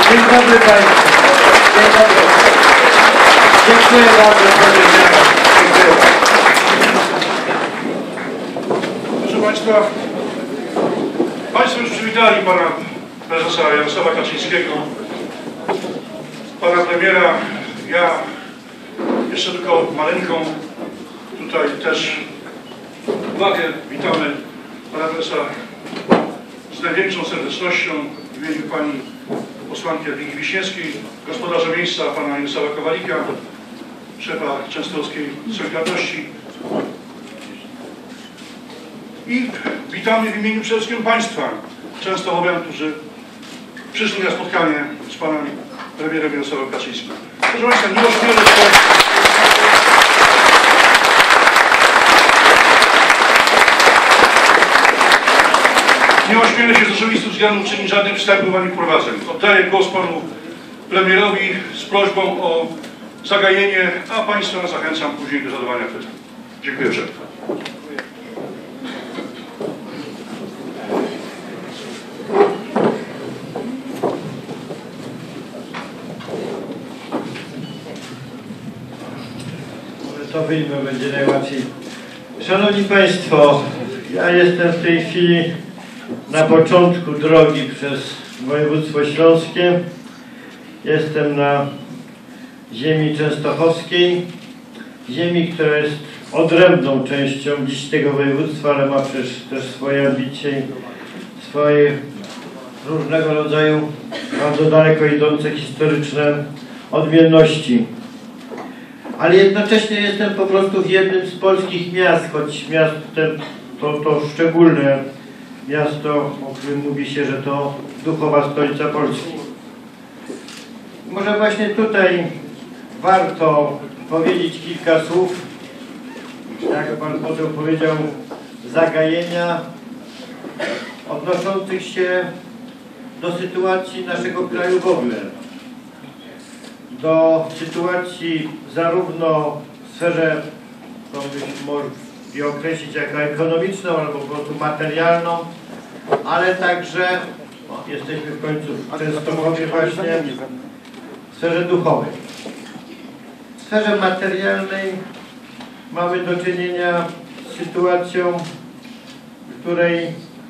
Dzień dobry Państwu. Dzień dobry. Dziękuję bardzo. Dziękuję. Proszę Państwa, Państwo już przywitali Pana Prezesa Jarosława Kaczyńskiego, Pana Premiera. Ja jeszcze tylko maleńką tutaj też uwagę. Witamy Pana Prezesa z największą serdecznością w imieniu Pani posłanki Jadwigi Wiśniewskiej, gospodarza miejsca Pana Jarosława Kowalika, szefa częstochowskiej Solidarności. I witamy w imieniu przede wszystkim Państwa częstochowian, którzy przyszli na spotkanie z Panem Premierem Jarosławem Kaczyńskim. Proszę Państwa, nie ośmielę się z oczywistych względów czynić żadnych wstępów ani wprowadzeń. Oddaję głos Panu Premierowi z prośbą o zagajenie, a Państwa zachęcam później do zadawania pytań. Dziękuję bardzo. To wyjmę, będzie najłatwiej. Szanowni Państwo, ja jestem w tej chwili na początku drogi przez województwo śląskie. Jestem na ziemi częstochowskiej, ziemi, która jest odrębną częścią dziś tego województwa, ale ma przecież też swoje ambicje, swoje różnego rodzaju bardzo daleko idące historyczne odmienności. Ale jednocześnie jestem po prostu w jednym z polskich miast, choć miasto to szczególne miasto, o którym mówi się, że to duchowa stolica Polski. Może właśnie tutaj warto powiedzieć kilka słów, jak Pan poseł powiedział, zagajenia odnoszących się do sytuacji naszego kraju w ogóle. Do sytuacji zarówno w sferze, to można określić jako ekonomiczną albo po prostu materialną, ale także, jesteśmy w końcu w Częstochowie właśnie, w sferze duchowej. W sferze materialnej mamy do czynienia z sytuacją, w której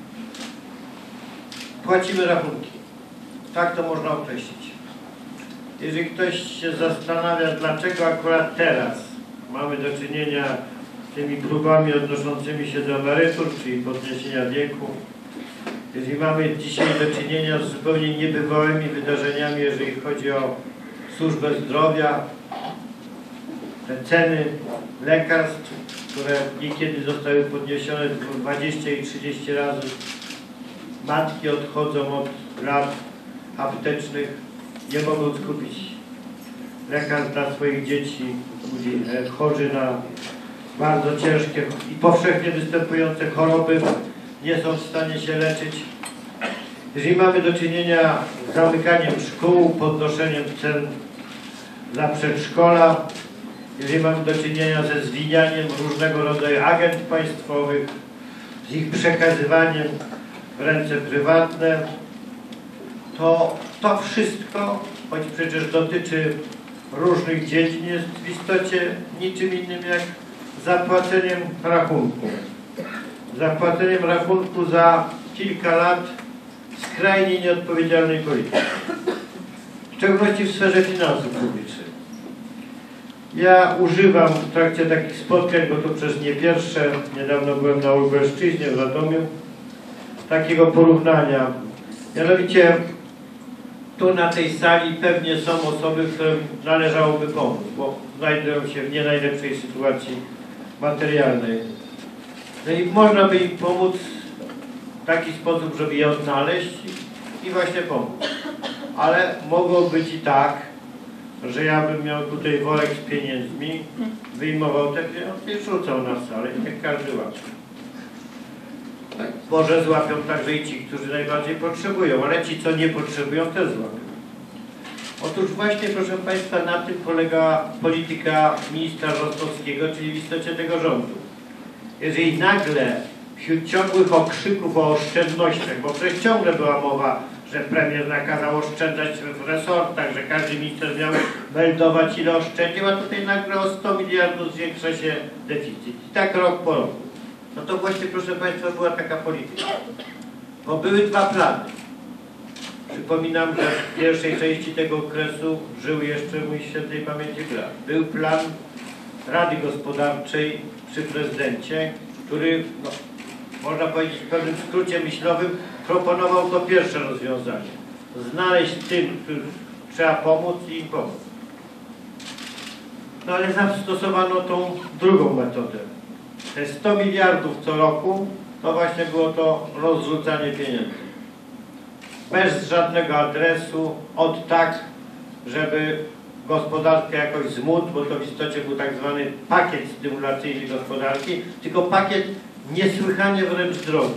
płacimy rachunki. Tak to można określić. Jeżeli ktoś się zastanawia, dlaczego akurat teraz mamy do czynienia z tymi próbami odnoszącymi się do emerytur, czyli podniesienia wieku, jeżeli mamy dzisiaj do czynienia z zupełnie niebywałymi wydarzeniami, jeżeli chodzi o służbę zdrowia, te ceny lekarstw, które niekiedy zostały podniesione 20 i 30 razy, matki odchodzą od lat aptecznych, nie mogą skupić lekarstw dla swoich dzieci, ludzi chorzy na bardzo ciężkie i powszechnie występujące choroby, nie są w stanie się leczyć. Jeżeli mamy do czynienia z zamykaniem szkół, podnoszeniem cen za przedszkola, jeżeli mamy do czynienia ze zwinianiem różnego rodzaju agent państwowych, z ich przekazywaniem w ręce prywatne, to wszystko, choć przecież dotyczy różnych dziedzin, jest w istocie niczym innym jak zapłaceniem rachunku. Zapłaceniem rachunku za kilka lat skrajnie nieodpowiedzialnej polityki. W szczególności w sferze finansów publicznych. Ja używam w trakcie takich spotkań, bo to przecież nie pierwsze, niedawno byłem na Lubelszczyźnie, w Radomiu, takiego porównania. Mianowicie tu na tej sali pewnie są osoby, którym należałoby pomóc, bo znajdują się w nie najlepszej sytuacji materialnej. No i można by im pomóc w taki sposób, żeby je odnaleźć i właśnie pomóc. Ale mogło być i tak, że ja bym miał tutaj worek z pieniędzmi, wyjmował te pieniądze i rzucał na salę i tak każdy łapie. Tak. Może złapią także i ci, którzy najbardziej potrzebują, ale ci, co nie potrzebują, też złapią. Otóż właśnie, proszę Państwa, na tym polega polityka ministra Rostowskiego, czyli w istocie tego rządu. Jeżeli nagle wśród ciągłych okrzyków o oszczędnościach, bo przecież ciągle była mowa, że premier nakazał oszczędzać w resortach, że każdy minister miał meldować, ile oszczędził, a tutaj nagle o 100 miliardów zwiększa się deficyt. I tak rok po roku. No to właśnie, proszę Państwa, była taka polityka. Bo były dwa plany. Przypominam, że w pierwszej części tego okresu żył jeszcze mój świętej pamięci plan. Był plan Rady Gospodarczej przy prezydencie, który, no, można powiedzieć w pewnym skrócie myślowym, proponował to pierwsze rozwiązanie. Znaleźć tym, którym trzeba pomóc i im pomóc. No ale zastosowano tą drugą metodę. Te 100 miliardów co roku to właśnie było to rozrzucanie pieniędzy. Bez żadnego adresu, od tak, żeby gospodarkę jakoś zmóc, bo to w istocie był tak zwany pakiet stymulacyjny gospodarki, tylko pakiet niesłychanie wręcz drogi.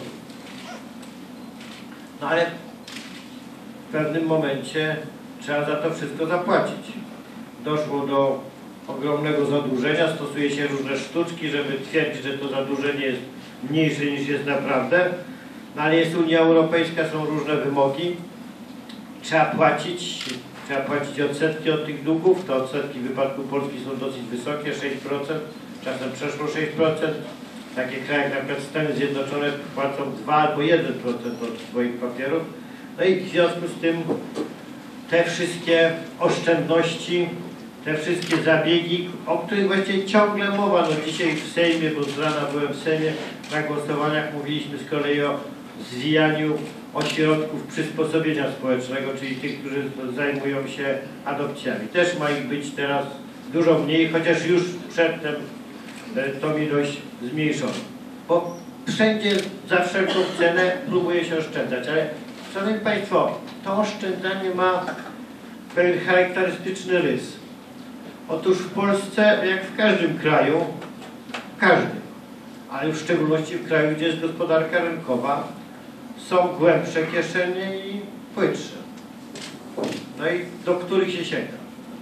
No ale w pewnym momencie trzeba za to wszystko zapłacić. Doszło do ogromnego zadłużenia, stosuje się różne sztuczki, żeby twierdzić, że to zadłużenie jest mniejsze niż jest naprawdę. No ale jest Unia Europejska, są różne wymogi. Trzeba płacić odsetki od tych długów. Te odsetki w wypadku Polski są dosyć wysokie, 6%, czasem przeszło 6%. Takie kraje jak na przykład Stany Zjednoczone płacą 2 albo 1% od swoich papierów. No i w związku z tym te wszystkie oszczędności, te wszystkie zabiegi, o których właściwie ciągle mowa, no dzisiaj w Sejmie, bo z rana byłem w Sejmie, na głosowaniach mówiliśmy z kolei o zwijaniu ośrodków przysposobienia społecznego, czyli tych, którzy zajmują się adopcjami. Też ma ich być teraz dużo mniej, chociaż już przedtem tą ilość zmniejszono. Bo wszędzie za wszelką cenę próbuje się oszczędzać, ale szanowni Państwo, to oszczędzanie ma pewien charakterystyczny rys. Otóż w Polsce, jak w każdym kraju, ale w szczególności w kraju, gdzie jest gospodarka rynkowa, są głębsze kieszenie i płytsze. No i do których się sięga?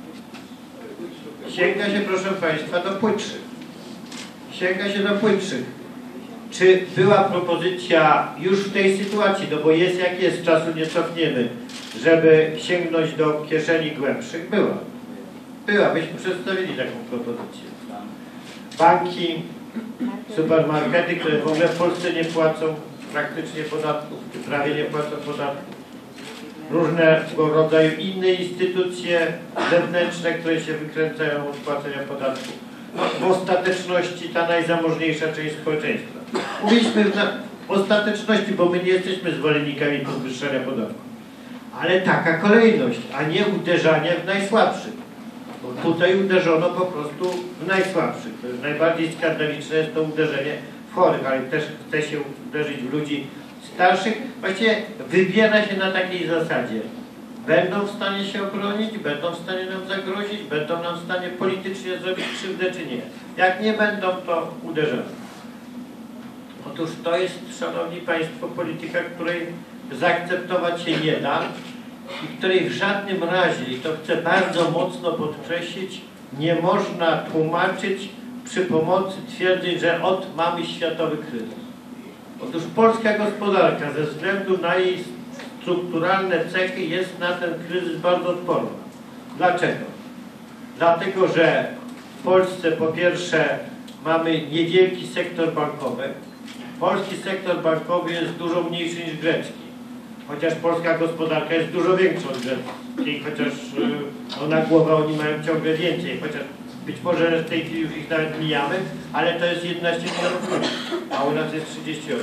Sięga się, proszę Państwa, do płytszych. Sięga się do płytszych. Czy była propozycja już w tej sytuacji, no bo jest jak jest, czasu nie cofniemy, żeby sięgnąć do kieszeni głębszych? Była. Byśmy przedstawili taką propozycję. Banki, supermarkety, które w ogóle w Polsce nie płacą praktycznie podatków, czy prawie nie płacą podatków. Różnego rodzaju inne instytucje zewnętrzne, które się wykręcają od płacenia podatków. No, w ostateczności ta najzamożniejsza część społeczeństwa. Mówiliśmy w ostateczności, bo my nie jesteśmy zwolennikami podwyższania podatków. Ale taka kolejność, a nie uderzanie w najsłabszych. Bo tutaj uderzono po prostu w najsłabszych. Najbardziej skandaliczne jest to uderzenie w chorych, ale też chce się uderzyć w ludzi starszych. Właściwie wybiera się na takiej zasadzie. Będą w stanie się obronić, będą w stanie nam zagrozić, będą nam w stanie politycznie zrobić krzywdę, czy nie. Jak nie będą, to uderzamy. Otóż to jest, szanowni Państwo, polityka, której zaakceptować się nie da i której w żadnym razie, i to chcę bardzo mocno podkreślić, nie można tłumaczyć przy pomocy twierdzeń, że mamy światowy kryzys. Otóż polska gospodarka ze względu na jej strukturalne cechy jest na ten kryzys bardzo odporna. Dlaczego? Dlatego, że w Polsce po pierwsze mamy niewielki sektor bankowy. Polski sektor bankowy jest dużo mniejszy niż grecki. Chociaż polska gospodarka jest dużo większa od greckiej, chociaż na głowę oni mają ciągle więcej, chociaż być może w tej chwili już ich nawet mijamy, ale to jest 11 milionów ludzi, a u nas jest 38.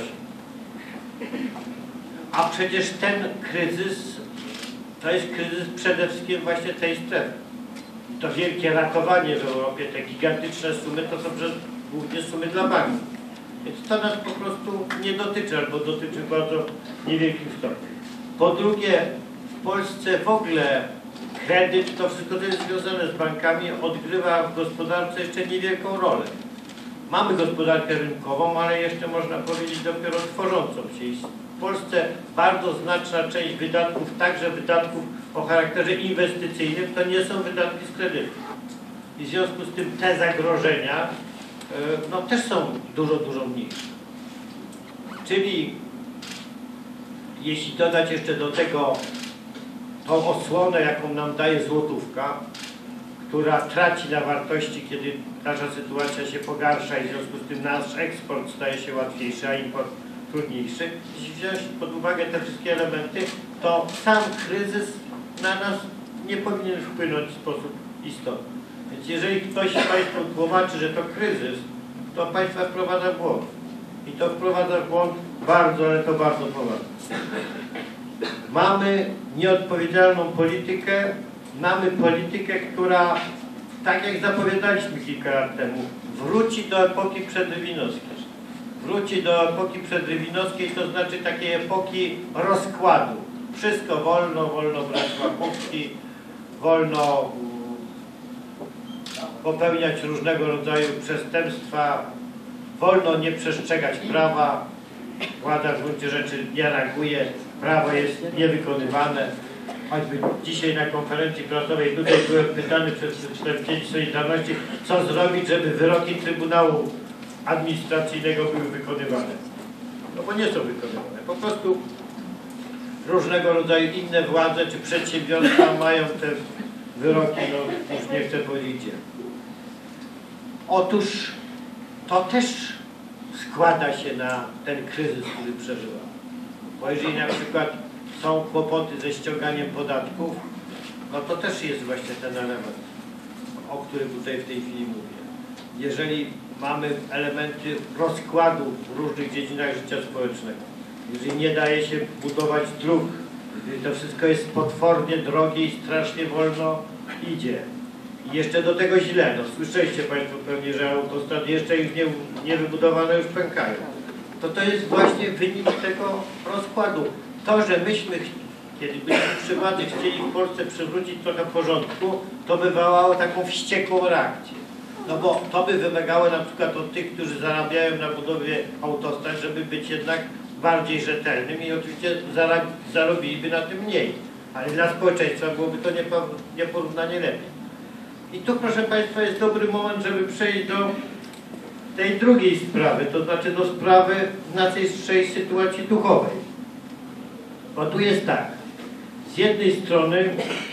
A przecież ten kryzys to jest kryzys przede wszystkim właśnie tej strefy. To wielkie ratowanie w Europie, te gigantyczne sumy, to są głównie sumy dla banków. Więc to nas po prostu nie dotyczy, albo dotyczy w bardzo niewielkim stopniu. Po drugie, w Polsce w ogóle kredyt, to wszystko, co jest związane z bankami, odgrywa w gospodarce jeszcze niewielką rolę. Mamy gospodarkę rynkową, ale jeszcze można powiedzieć dopiero tworzącą się. W Polsce bardzo znaczna część wydatków, także wydatków o charakterze inwestycyjnym, to nie są wydatki z kredytu. I w związku z tym te zagrożenia no, też są dużo mniejsze. Czyli jeśli dodać jeszcze do tego tą osłonę, jaką nam daje złotówka, która traci na wartości, kiedy nasza sytuacja się pogarsza i w związku z tym nasz eksport staje się łatwiejszy, a import trudniejszy. Jeśli wziąć pod uwagę te wszystkie elementy, to sam kryzys na nas nie powinien wpłynąć w sposób istotny. Więc jeżeli ktoś Państwu tłumaczy, że to kryzys, to Państwa wprowadza w błąd. I to wprowadza w błąd bardzo, ale to bardzo poważnie. Mamy nieodpowiedzialną politykę, mamy politykę, która, tak jak zapowiadaliśmy kilka lat temu, wróci do epoki przedrywinowskiej. Wróci do epoki przedrywinowskiej, to znaczy takiej epoki rozkładu. Wszystko wolno, wolno brać łapówki, wolno popełniać różnego rodzaju przestępstwa, wolno nie przestrzegać prawa, władza w gruncie rzeczy nie reaguje, prawo jest niewykonywane. Choćby dzisiaj na konferencji prasowej tutaj byłem pytany przez przedstawicieli Solidarności, co zrobić, żeby wyroki Trybunału Administracyjnego były wykonywane. No bo nie są wykonywane. Po prostu różnego rodzaju inne władze czy przedsiębiorstwa mają te wyroki, no już nie chcę powiedzieć gdzie. Otóż to też składa się na ten kryzys, który przeżywamy. Bo jeżeli na przykład są kłopoty ze ściąganiem podatków, no to też jest właśnie ten element, o którym tutaj w tej chwili mówię. Jeżeli mamy elementy rozkładu w różnych dziedzinach życia społecznego, jeżeli nie daje się budować dróg, jeżeli to wszystko jest potwornie drogie i strasznie wolno idzie, i jeszcze do tego źle, no słyszeliście Państwo pewnie, że autostrady jeszcze już nie wybudowane już pękają. To jest właśnie wynik tego rozkładu. To, że myśmy, kiedy byliśmy przy władzy, chcieli w Polsce przywrócić trochę porządku, to wywołało taką wściekłą reakcję. No bo to by wymagało na przykład od tych, którzy zarabiają na budowie autostrad, żeby być jednak bardziej rzetelnym i oczywiście zarobiliby na tym mniej. Ale dla społeczeństwa byłoby to nieporównanie lepiej. I tu, proszę Państwa, jest dobry moment, żeby przejść do tej drugiej sprawy, to znaczy do sprawy naszej sytuacji duchowej. Bo tu jest tak, z jednej strony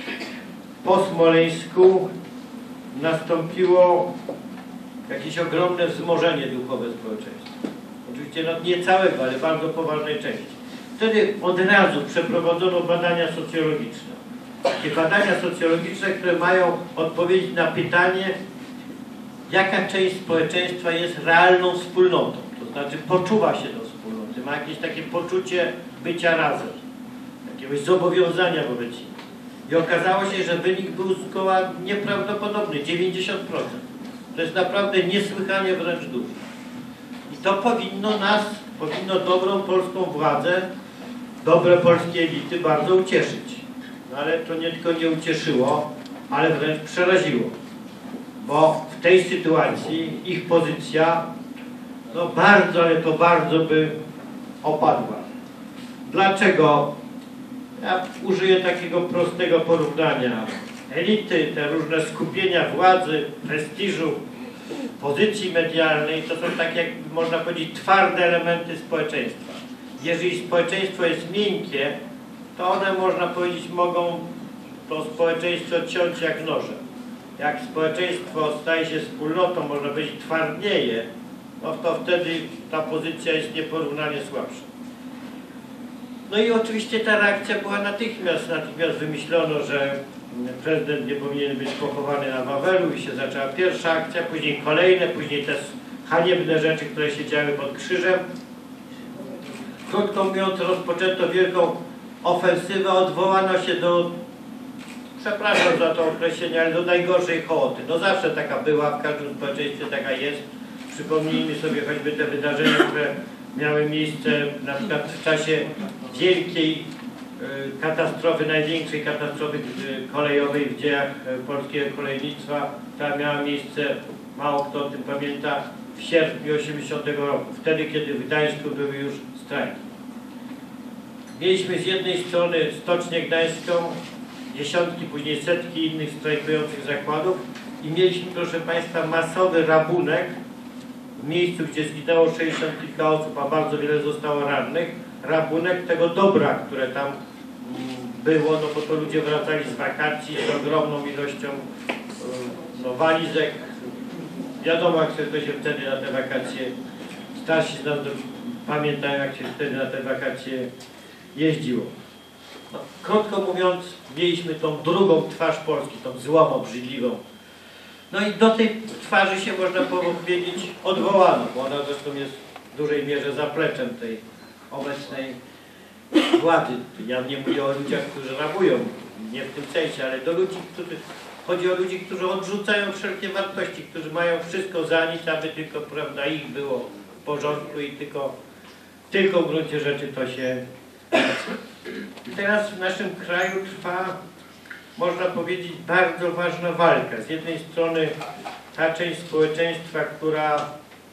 po Smoleńsku nastąpiło jakieś ogromne wzmożenie duchowe społeczeństwa. Oczywiście no, nie całego, ale bardzo poważnej części. Wtedy od razu przeprowadzono badania socjologiczne. Takie badania socjologiczne, które mają odpowiedzieć na pytanie, jaka część społeczeństwa jest realną wspólnotą, to znaczy poczuwa się do wspólnoty, ma jakieś takie poczucie bycia razem, jakiegoś zobowiązania wobec innych. I okazało się, że wynik był zgoła nieprawdopodobny, 90%. To jest naprawdę niesłychanie wręcz dużo. I to powinno dobrą polską władzę, dobre polskie elity bardzo ucieszyć. No ale to nie tylko nie ucieszyło, ale wręcz przeraziło. Bo w tej sytuacji ich pozycja no bardzo, ale to bardzo by opadła. Dlaczego? Ja użyję takiego prostego porównania. Elity, te różne skupienia władzy, prestiżu, pozycji medialnej, to są tak jak można powiedzieć twarde elementy społeczeństwa. Jeżeli społeczeństwo jest miękkie, to one można powiedzieć mogą to społeczeństwo ciąć jak nożem. Jak społeczeństwo staje się wspólnotą, można powiedzieć twardnieje, no to wtedy ta pozycja jest nieporównanie słabsza. No i oczywiście ta reakcja była natychmiast wymyślono, że prezydent nie powinien być pochowany na Wawelu i się zaczęła pierwsza akcja, później kolejne, później te haniebne rzeczy, które się działy pod krzyżem. Krótko mówiąc, rozpoczęto wielką ofensywę, odwołano się do, przepraszam za to określenie, ale do najgorszej hołoty. No zawsze taka była, w każdym społeczeństwie taka jest. Przypomnijmy sobie choćby te wydarzenia, które miały miejsce na przykład w czasie wielkiej katastrofy, największej katastrofy kolejowej w dziejach polskiego kolejnictwa, która miała miejsce, mało kto o tym pamięta, w sierpniu 80 roku, wtedy kiedy w Gdańsku były już strajki. Mieliśmy z jednej strony Stocznię Gdańską, dziesiątki, później setki innych strajkujących zakładów i mieliśmy, proszę Państwa, masowy rabunek w miejscu, gdzie zginęło 60 kilka osób, a bardzo wiele zostało rannych, rabunek tego dobra, które tam było, no bo to ludzie wracali z wakacji z ogromną ilością no, walizek. Wiadomo, jak to się wtedy na te wakacje, starsi z nas pamiętają, jak się wtedy na te wakacje jeździło. No, krótko mówiąc, mieliśmy tą drugą twarz Polski, tą złą, obrzydliwą. No i do tej twarzy się, można powiedzieć, odwołano, bo ona zresztą jest w dużej mierze zapleczem tej obecnej władzy. Ja nie mówię o ludziach, którzy rabują, nie w tym sensie, ale do ludzi, chodzi o ludzi, którzy odrzucają wszelkie wartości, którzy mają wszystko za nic, aby tylko, prawda, ich było w porządku i tylko w gruncie rzeczy to się... I teraz w naszym kraju trwa, można powiedzieć, bardzo ważna walka. Z jednej strony ta część społeczeństwa, która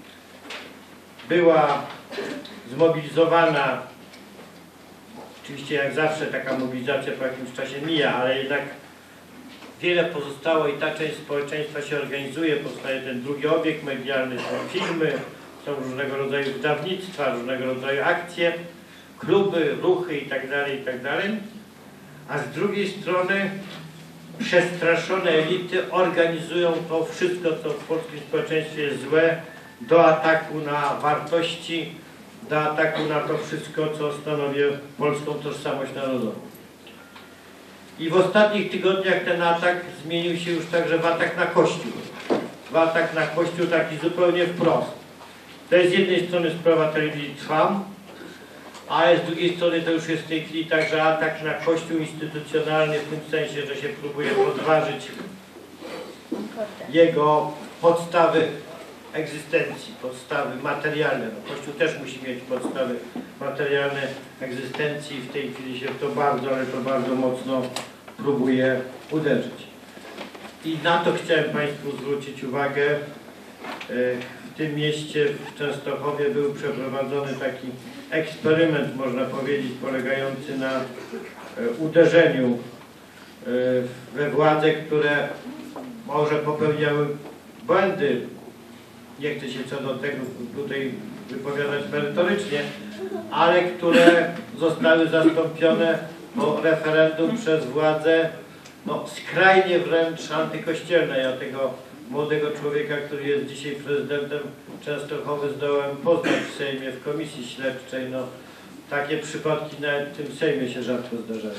była zmobilizowana, oczywiście jak zawsze taka mobilizacja po jakimś czasie mija, ale jednak wiele pozostało i ta część społeczeństwa się organizuje, powstaje ten drugi obieg medialny, są filmy, są różnego rodzaju wydawnictwa, różnego rodzaju akcje, kluby, ruchy itd., a z drugiej strony przestraszone elity organizują to wszystko, co w polskim społeczeństwie jest złe, do ataku na wartości, do ataku na to wszystko, co stanowi polską tożsamość narodową. I w ostatnich tygodniach ten atak zmienił się już także w atak na Kościół. W atak na Kościół taki zupełnie wprost. To jest z jednej strony sprawa telewizji Trwam, ale z drugiej strony to już jest w tej chwili także atak na Kościół instytucjonalny w tym sensie, że się próbuje podważyć jego podstawy egzystencji, podstawy materialne. No, Kościół też musi mieć podstawy materialne egzystencji i w tej chwili się to bardzo, ale to bardzo mocno próbuje uderzyć. I na to chciałem Państwu zwrócić uwagę. W tym mieście, w Częstochowie, był przeprowadzony taki eksperyment, można powiedzieć, polegający na uderzeniu we władze, które może popełniały błędy. Nie chcę się co do tego tutaj wypowiadać merytorycznie, ale które zostały zastąpione po referendum przez władze no, skrajnie wręcz antykościelne. Ja tego młodego człowieka, który jest dzisiaj prezydentem Częstochowy, zdołałem poznać w Sejmie, w komisji śledczej. No, takie przypadki nawet w tym Sejmie się rzadko zdarzają.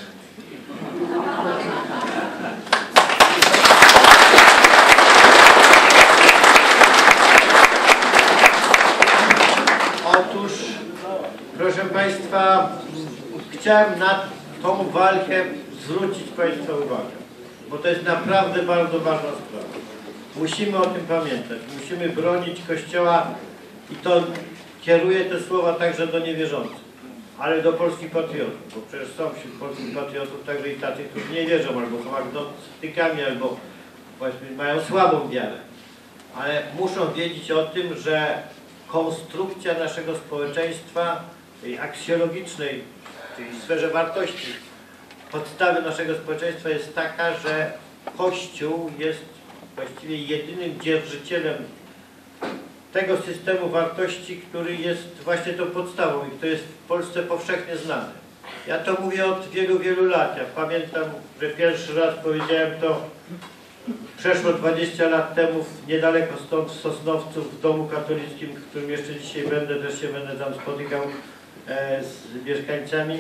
Otóż, proszę Państwa, chciałem na tą walkę zwrócić Państwa uwagę, bo to jest naprawdę bardzo ważna sprawa. Musimy o tym pamiętać, musimy bronić Kościoła i to kieruję te słowa także do niewierzących, ale do polskich patriotów, bo przecież są wśród polskich patriotów także i tacy, którzy nie wierzą, albo są agnostykami, albo powiedzmy mają słabą wiarę, ale muszą wiedzieć o tym, że konstrukcja naszego społeczeństwa, tej aksjologicznej, czyli w sferze wartości, podstawy naszego społeczeństwa jest taka, że Kościół jest właściwie jedynym dzierżycielem tego systemu wartości, który jest właśnie tą podstawą i który jest w Polsce powszechnie znany. Ja to mówię od wielu, wielu lat. Ja pamiętam, że pierwszy raz powiedziałem to przeszło 20 lat temu, niedaleko stąd, w Sosnowcu, w domu katolickim, w którym jeszcze dzisiaj będę, też się będę tam spotykał z mieszkańcami.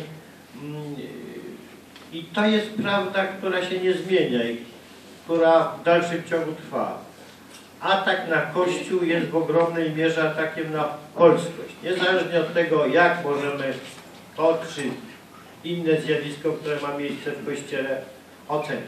I to jest prawda, która się nie zmienia i która w dalszym ciągu trwa. Atak na Kościół jest w ogromnej mierze atakiem na polskość. Niezależnie od tego, jak możemy to czy inne zjawisko, które ma miejsce w Kościele, oceniać.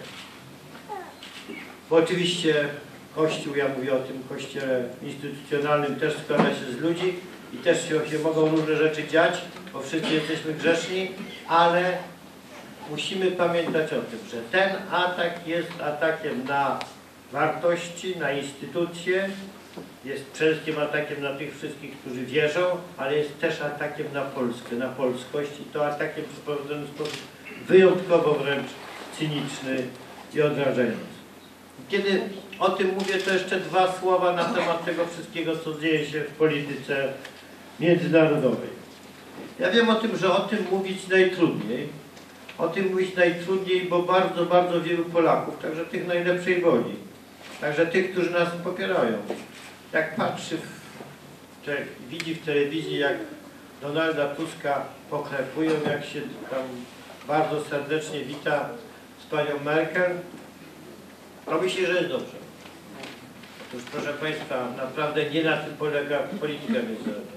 Bo oczywiście Kościół, ja mówię o tym Kościele instytucjonalnym, też składa się z ludzi i też się mogą różne rzeczy dziać, bo wszyscy jesteśmy grzeszni, ale musimy pamiętać o tym, że ten atak jest atakiem na wartości, na instytucje, jest przede wszystkim atakiem na tych wszystkich, którzy wierzą, ale jest też atakiem na Polskę, na polskość i to atakiem przeprowadzonym w sposób wyjątkowo wręcz cyniczny i odrażający. Kiedy o tym mówię, to jeszcze dwa słowa na temat tego wszystkiego, co dzieje się w polityce międzynarodowej. Ja wiem o tym, że o tym mówić najtrudniej. O tym mówić najtrudniej, bo bardzo, bardzo wielu Polaków, także tych najlepszej woli, także tych, którzy nas popierają, jak patrzy, widzi w telewizji, jak Donalda Tuska poklepują, jak się tam bardzo serdecznie wita z panią Merkel, to myślę, że jest dobrze. Otóż, proszę Państwa, naprawdę nie na tym polega polityka międzynarodowa.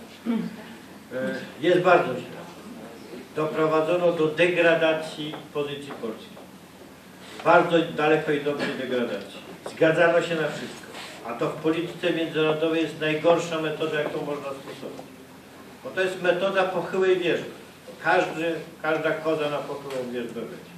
Jest bardzo źle. Doprowadzono do degradacji pozycji Polski. Bardzo daleko idącej degradacji. Zgadzano się na wszystko. A to w polityce międzynarodowej jest najgorsza metoda, jaką można stosować. Bo to jest metoda pochyłej wierzby. Każda koza na pochyłą wierzbę będzie.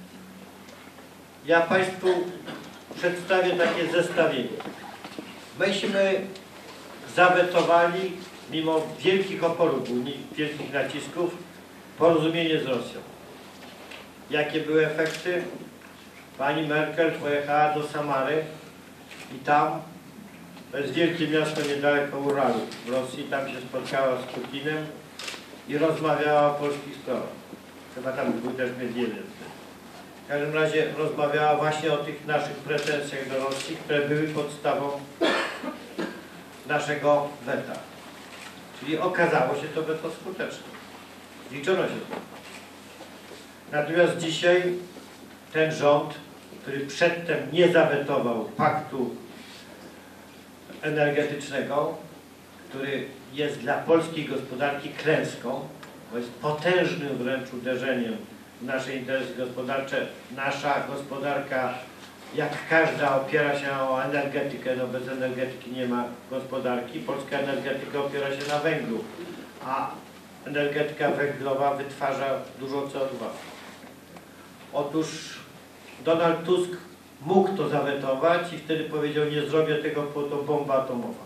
Ja Państwu przedstawię takie zestawienie. Myśmy zawetowali, mimo wielkich oporów Unii, wielkich nacisków, porozumienie z Rosją. Jakie były efekty? Pani Merkel pojechała do Samary i tam, to jest wielkie miasto niedaleko Uralu w Rosji, tam się spotkała z Putinem i rozmawiała o polskich sprawach. Chyba tam był też Miedwiediew. W każdym razie rozmawiała właśnie o tych naszych pretensjach do Rosji, które były podstawą naszego weta. Czyli okazało się to weto skuteczne. Liczono się to. Natomiast dzisiaj ten rząd, który przedtem nie zawetował paktu energetycznego, który jest dla polskiej gospodarki klęską, bo jest potężnym wręcz uderzeniem w nasze interesy gospodarcze. Nasza gospodarka, jak każda, opiera się o energetykę, no bez energetyki nie ma gospodarki. Polska energetyka opiera się na węglu, a energetyka węglowa wytwarza dużo CO2. Otóż Donald Tusk mógł to zawetować i wtedy powiedział, nie zrobię tego, bo to bomba atomowa.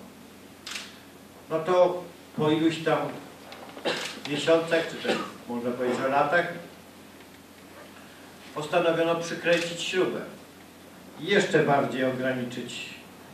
No to po iluś tam miesiącach, czy też można powiedzieć o latach, postanowiono przykręcić śrubę i jeszcze bardziej ograniczyć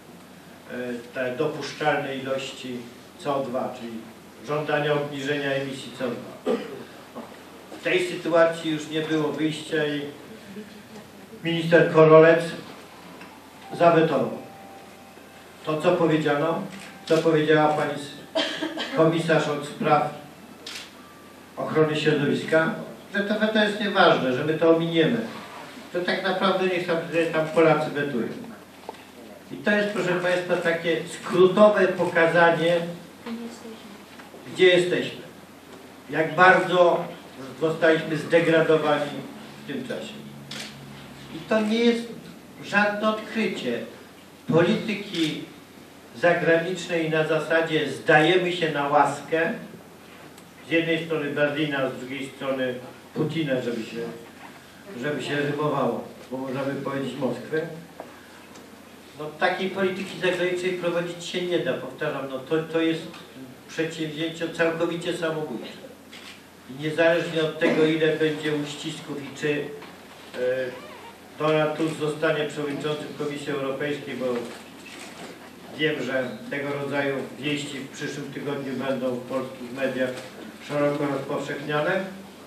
te dopuszczalne ilości CO2, czyli żądania obniżenia emisji CO2. W tej sytuacji już nie było wyjścia i minister Korolec zawetował. To co powiedziano? Co powiedziała pani komisarz od spraw ochrony środowiska? Że to weto jest nieważne, że my to ominiemy. To tak naprawdę niech tam Polacy wetują. I to jest, proszę Państwa, takie skrótowe pokazanie, gdzie jesteśmy. Jak bardzo zostaliśmy zdegradowani w tym czasie. I to nie jest żadne odkrycie polityki zagranicznej na zasadzie zdajemy się na łaskę, z jednej strony Berlina, z drugiej strony Putina, żeby się rymowało, bo możemy powiedzieć Moskwy. No, takiej polityki zagranicznej prowadzić się nie da, powtarzam, no to jest przedsięwzięcie całkowicie samobójcze. I niezależnie od tego, ile będzie uścisków i czy Donald Tusk zostanie przewodniczącym Komisji Europejskiej, bo wiem, że tego rodzaju wieści w przyszłym tygodniu będą w polskich mediach szeroko rozpowszechniane,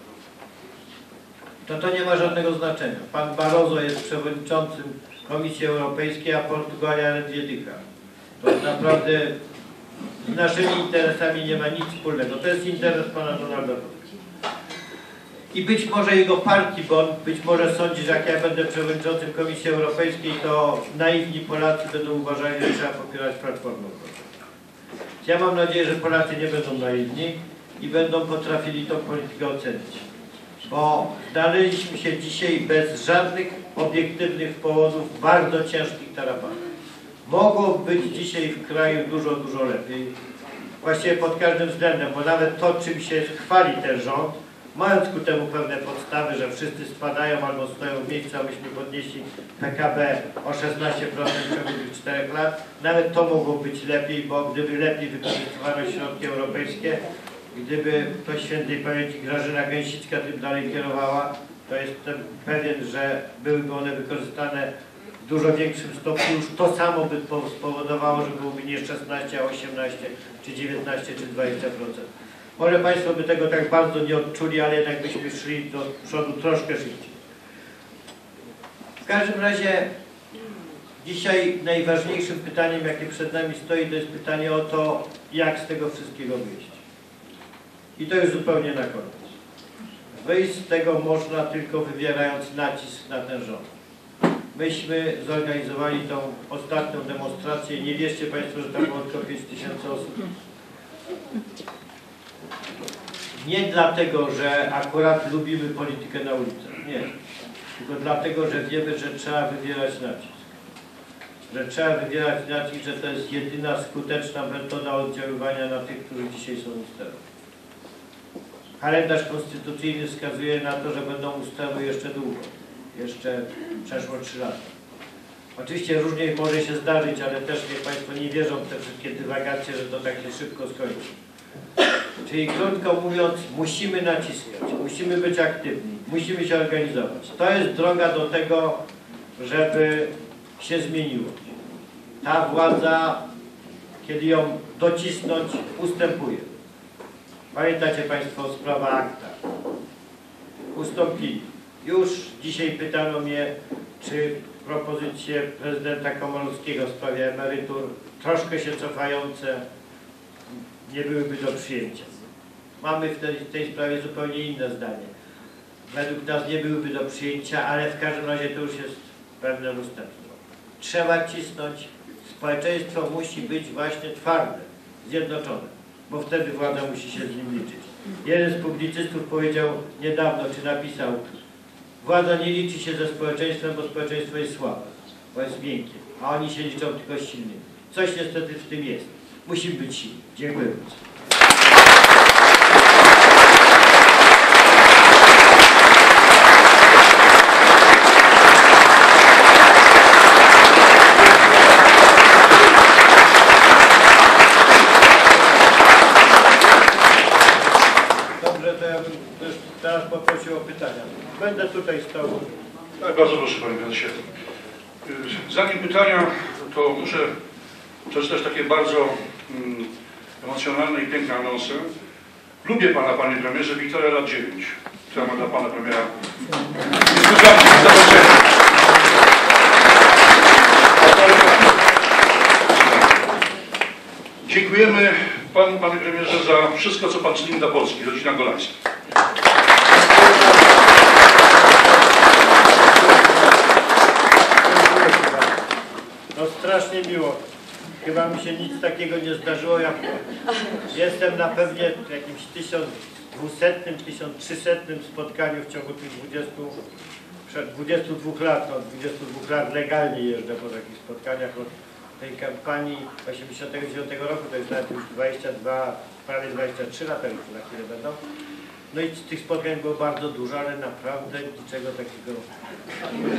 to nie ma żadnego znaczenia. Pan Barroso jest przewodniczącym Komisji Europejskiej, a Portugalia ledwie dycha. To naprawdę z naszymi interesami nie ma nic wspólnego. To jest interes pana Donalda Tuska. I być może jego partii, bo on być może sądzi, że jak ja będę przewodniczącym Komisji Europejskiej, to naiwni Polacy będą uważali, że trzeba popierać Platformę Obywatelską. Ja mam nadzieję, że Polacy nie będą naiwni i będą potrafili tą politykę ocenić. Bo znaleźliśmy się dzisiaj bez żadnych obiektywnych powodów w bardzo ciężkich tarapatach. Mogło być dzisiaj w kraju dużo, dużo lepiej. Właściwie pod każdym względem, bo nawet to, czym się chwali ten rząd, mając ku temu pewne podstawy, że wszyscy spadają albo stoją w miejscu, a myśmy podnieśli PKB o 16% w ciągu tych 4 lat, nawet to mogło być lepiej, bo gdyby lepiej wykorzystywano środki europejskie, gdyby to świętej pamięci Grażyna Gęsicka tym dalej kierowała, to jestem pewien, że byłyby one wykorzystane w dużo większym stopniu. Już to samo by spowodowało, że byłoby nie 16, a 18, czy 19, czy 20%. Może Państwo by tego tak bardzo nie odczuli, ale jednak byśmy szli do przodu troszkę szybciej. W każdym razie dzisiaj najważniejszym pytaniem, jakie przed nami stoi, to jest pytanie o to, jak z tego wszystkiego wyjść. I to już zupełnie na koniec. Wyjść z tego można tylko wywierając nacisk na ten rząd. Myśmy zorganizowali tą ostatnią demonstrację. Nie wierzcie Państwo, że tam było tylko 5000 osób. Nie dlatego, że akurat lubimy politykę na ulicach. Nie. Tylko dlatego, że wiemy, że trzeba wywierać nacisk. Że trzeba wywierać nacisk, że to jest jedyna skuteczna metoda oddziaływania na tych, którzy dzisiaj są u steru. Kalendarz konstytucyjny wskazuje na to, że będą u steru jeszcze długo. Jeszcze przeszło 3 lata. Oczywiście różnie może się zdarzyć, ale też niech Państwo nie wierzą w te wszystkie dywagacje, że to tak się szybko skończy. Czyli krótko mówiąc, musimy naciskać, musimy być aktywni, musimy się organizować. To jest droga do tego, żeby się zmieniło. Ta władza, kiedy ją docisnąć, ustępuje. Pamiętacie Państwo sprawę akta. Ustąpili. Już dzisiaj pytano mnie, czy propozycje prezydenta Komorowskiego w sprawie emerytur, troszkę się cofające, nie byłyby do przyjęcia. Mamy w tej sprawie zupełnie inne zdanie. Według nas nie byłyby do przyjęcia, ale w każdym razie to już jest pewne ustępstwo. Trzeba cisnąć. Społeczeństwo musi być właśnie twarde, zjednoczone, bo wtedy władza musi się z nim liczyć. Jeden z publicystów powiedział niedawno, czy napisał: władza nie liczy się ze społeczeństwem, bo społeczeństwo jest słabe, bo jest miękkie, a oni się liczą tylko silnymi. Coś niestety w tym jest. Musimy być silni. Dziękuję bardzo. Dobrze, to ja bym też teraz poprosił o pytania. Będę tutaj stał. Tak, bardzo proszę Panie Prezesie. Zanim pytania, to muszę przeczytać takie bardzo emocjonalne i piękne anonsy. Lubię Pana, Panie Premierze, Wiktoria lat 9, która ma dla Pana Premiera niespodzianki do zobaczenia. Dziękujemy Panu, Panie Premierze, za wszystko, co Pan czynił dla Polski, rodzina Golańska. No strasznie miło. Chyba mi się nic takiego nie zdarzyło. Ja jestem na pewnie w jakimś 1200, 1300 spotkaniu w ciągu tych 22 lat. No, 22 lat legalnie jeżdżę po takich spotkaniach. Od tej kampanii 89 roku, to jest nawet już 22, prawie 23 lata już za chwilę będą. No i tych spotkań było bardzo dużo, ale naprawdę niczego takiego